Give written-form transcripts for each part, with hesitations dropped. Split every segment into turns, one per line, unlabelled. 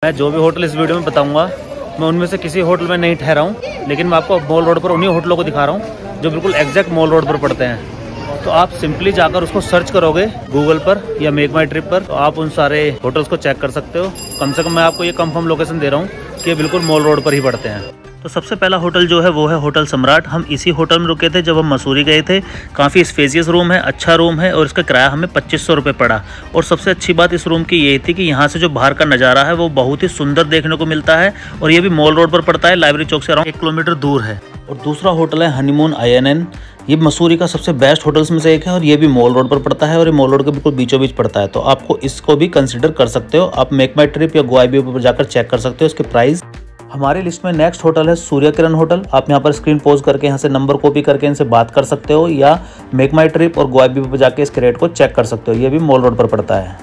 मैं जो भी होटल इस वीडियो में बताऊंगा मैं उनमें से किसी होटल में नहीं ठहरा हूँ, लेकिन मैं आपको मॉल रोड पर उन्हीं होटलों को दिखा रहा हूँ जो बिल्कुल एग्जैक्ट मॉल रोड पर पड़ते हैं। तो आप सिंपली जाकर उसको सर्च करोगे गूगल पर या मेक माई ट्रिप पर, तो आप उन सारे होटल्स को चेक कर सकते हो। कम से कम मैं आपको ये कंफर्म लोकेशन दे रहा हूँ कि ये बिल्कुल मॉल रोड पर ही पड़ते हैं। तो सबसे पहला होटल जो है वो है होटल सम्राट। हम इसी होटल में रुके थे जब हम मसूरी गए थे। काफ़ी स्पेशियस रूम है, अच्छा रूम है और इसका किराया हमें 2500 रुपये पड़ा। और सबसे अच्छी बात इस रूम की ये थी कि यहाँ से जो बाहर का नज़ारा है वो बहुत ही सुंदर देखने को मिलता है और ये भी मॉल रोड पर पड़ता है, लाइब्रेरी चौक से अराउंड 1 किलोमीटर दूर है। और दूसरा होटल है हनीमून INN। ये मसूरी का सबसे बेस्ट होटल्स में से एक है और ये भी मॉल रोड पर पड़ता है और ये मॉल रोड के बिल्कुल बीचों बीच पड़ता है। तो आपको इसको भी कंसिडर कर सकते हो। आप मेक माई ट्रिप या गोवा पर जाकर चेक कर सकते हो इसके प्राइस। हमारी लिस्ट में नेक्स्ट होटल है सूर्य किरण होटल। आप यहाँ पर स्क्रीन पोज करके यहाँ से नंबर कॉपी करके इनसे बात कर सकते हो या मेक माई ट्रिप और गोवा पर जाके इसके रेट को चेक कर सकते हो। ये भी मॉल रोड पर पड़ता है।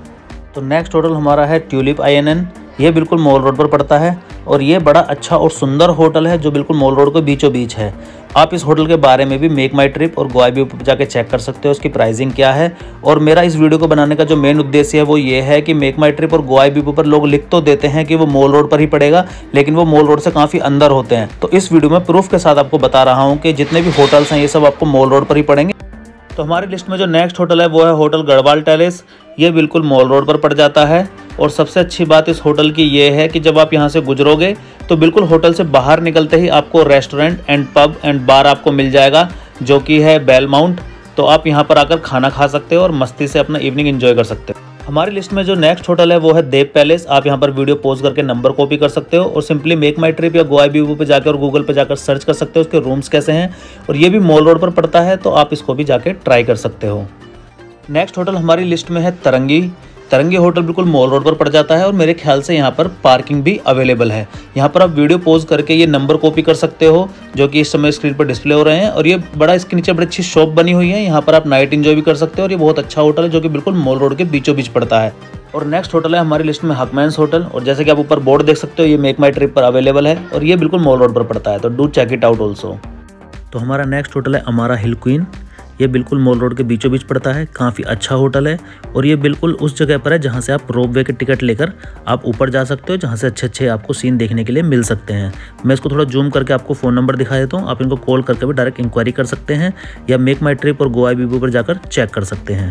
तो नेक्स्ट होटल हमारा है ट्यूलिप INN। ये बिल्कुल मॉल रोड पर पड़ता है और ये बड़ा अच्छा और सुंदर होटल है जो बिल्कुल मॉल रोड के बीचों बीच है। आप इस होटल के बारे में भी मेक माई ट्रिप और गोवा पर जाके चेक कर सकते हो उसकी प्राइसिंग क्या है। और मेरा इस वीडियो को बनाने का जो मेन उद्देश्य है वो ये है कि मेक माई ट्रिप और गोवा पर लोग लिख तो देते हैं कि वो मॉल रोड पर ही पड़ेगा, लेकिन वो मॉल रोड से काफ़ी अंदर होते हैं। तो इस वीडियो में प्रूफ के साथ आपको बता रहा हूँ कि जितने भी होटल्स हैं ये सब आपको मॉल रोड पर ही पड़ेंगे। तो हमारी लिस्ट में जो नेक्स्ट होटल है वो है होटल गढ़वाल टेरेस। ये बिल्कुल मॉल रोड पर पड़ जाता है और सबसे अच्छी बात इस होटल की ये है कि जब आप यहाँ से गुजरोगे तो बिल्कुल होटल से बाहर निकलते ही आपको restaurant and pub and bar आपको मिल जाएगा जो कि है बेल माउंट। तो आप यहाँ पर आकर खाना खा सकते हो और मस्ती से अपना इवनिंग एंजॉय कर सकते हो। हमारी लिस्ट में जो नेक्स्ट होटल है वो है देव पैलेस। आप यहाँ पर वीडियो पॉज करके नंबर कॉपी कर सकते हो और सिंपली मेक माई ट्रिप या गोवा पे जाकर और गूगल पे जाकर सर्च कर सकते हो उसके रूम्स कैसे हैं। और ये भी मॉल रोड पर पड़ता है तो आप इसको भी जाके ट्राई कर सकते हो। नेक्स्ट होटल हमारी लिस्ट में है तरंगी। तरंगी होटल बिल्कुल मॉल रोड पर पड़ जाता है और मेरे ख्याल से यहाँ पर पार्किंग भी अवेलेबल है। यहाँ पर आप वीडियो पॉज करके ये नंबर कॉपी कर सकते हो जो कि इस समय स्क्रीन पर डिस्प्ले हो रहे हैं। और ये बड़ा इसके नीचे बड़ी अच्छी शॉप बनी हुई है, यहाँ पर आप नाइट एंजॉय भी कर सकते हो और ये बहुत अच्छा होटल है जो कि बिल्कुल मॉल रोड के बीचों बीच पड़ता है। और नेक्स्ट होटल है हमारी लिस्ट में हकमैन्स होटल। और जैसे कि आप ऊपर बोर्ड देख सकते हो ये मेक माई ट्रिप पर अवेलेबल है और ये बिल्कुल मॉल रोड पर पड़ता है, तो do check it out also. तो हमारा नेक्स्ट होटल है अमारा हिल क्वीन। ये बिल्कुल मॉल रोड के बीचों बीच पड़ता है, काफ़ी अच्छा होटल है और ये बिल्कुल उस जगह पर है जहाँ से आप रोप वे के टिकट लेकर आप ऊपर जा सकते हो, जहाँ से अच्छे अच्छे आपको सीन देखने के लिए मिल सकते हैं। मैं इसको थोड़ा जूम करके आपको फ़ोन नंबर दिखा देता हूँ, आप इनको कॉल करके भी डायरेक्ट इंक्वायरी कर सकते हैं या मेक माई ट्रिप और गोवा पर जाकर चेक कर सकते हैं।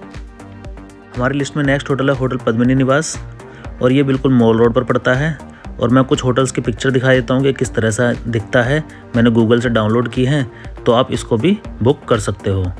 हमारी लिस्ट में नेक्स्ट होटल है होटल पद्मिनी निवास और ये बिल्कुल मॉल रोड पर पड़ता है। और मैं कुछ होटल्स की पिक्चर दिखा देता हूँ कि किस तरह से दिखता है। मैंने गूगल से डाउनलोड की है तो आप इसको भी बुक कर सकते हो।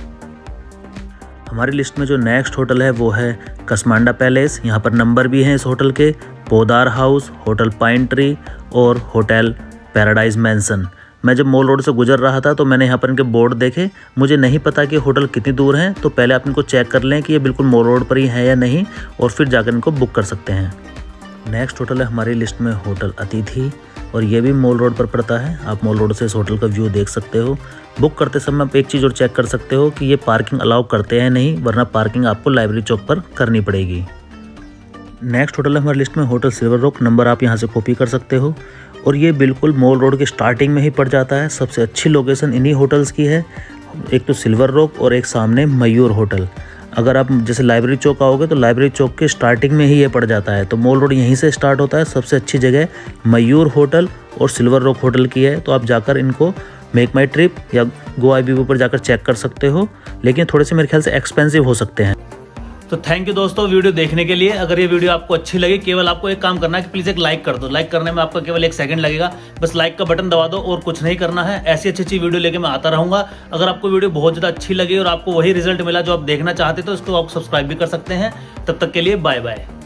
हमारी लिस्ट में जो नेक्स्ट होटल है वो है कसमांडा पैलेस। यहाँ पर नंबर भी हैं इस होटल के, Poddar house, hotel pine tree और होटल पैराडाइज मैंसन। मैं जब मॉल रोड से गुजर रहा था तो मैंने यहाँ पर इनके बोर्ड देखे, मुझे नहीं पता कि होटल कितनी दूर हैं, तो पहले आप इनको चेक कर लें कि ये बिल्कुल मॉल रोड पर ही है या नहीं और फिर जाकर इनको बुक कर सकते हैं। नेक्स्ट होटल है हमारी लिस्ट में होटल अतिथि और ये भी मॉल रोड पर पड़ता है। आप मॉल रोड से इस होटल का व्यू देख सकते हो। बुक करते समय आप एक चीज़ और चेक कर सकते हो कि ये पार्किंग अलाउ करते हैं नहीं, वरना पार्किंग आपको लाइब्रेरी चौक पर करनी पड़ेगी। नेक्स्ट होटल है हमारी लिस्ट में होटल सिल्वर रॉक। नंबर आप यहाँ से कॉपी कर सकते हो और ये बिल्कुल मॉल रोड के स्टार्टिंग में ही पड़ जाता है। सबसे अच्छी लोकेशन इन्हीं होटल्स की है, एक तो सिल्वर रॉक और एक सामने मयूर होटल। अगर आप जैसे लाइब्रेरी चौक आओगे तो लाइब्रेरी चौक के स्टार्टिंग में ही ये पड़ जाता है, तो मॉल रोड यहीं से स्टार्ट होता है। सबसे अच्छी जगह मयूर होटल और सिल्वर रॉक होटल की है, तो आप जाकर इनको मेक माई ट्रिप या गोवा पर जाकर चेक कर सकते हो, लेकिन थोड़े से मेरे ख्याल से एक्सपेंसिव हो सकते हैं। तो थैंक यू दोस्तों वीडियो देखने के लिए। अगर ये वीडियो आपको अच्छी लगी, केवल आपको एक काम करना है कि प्लीज़ एक लाइक कर दो। लाइक करने में आपका केवल 1 सेकंड लगेगा, बस लाइक का बटन दबा दो और कुछ नहीं करना है। ऐसी अच्छी वीडियो लेके मैं आता रहूंगा। अगर आपको वीडियो बहुत ज़्यादा अच्छी लगी और आपको वही रिजल्ट मिला जो आप देखना चाहते तो इसको आप सब्सक्राइब भी कर सकते हैं। तब तक के लिए बाय बाय।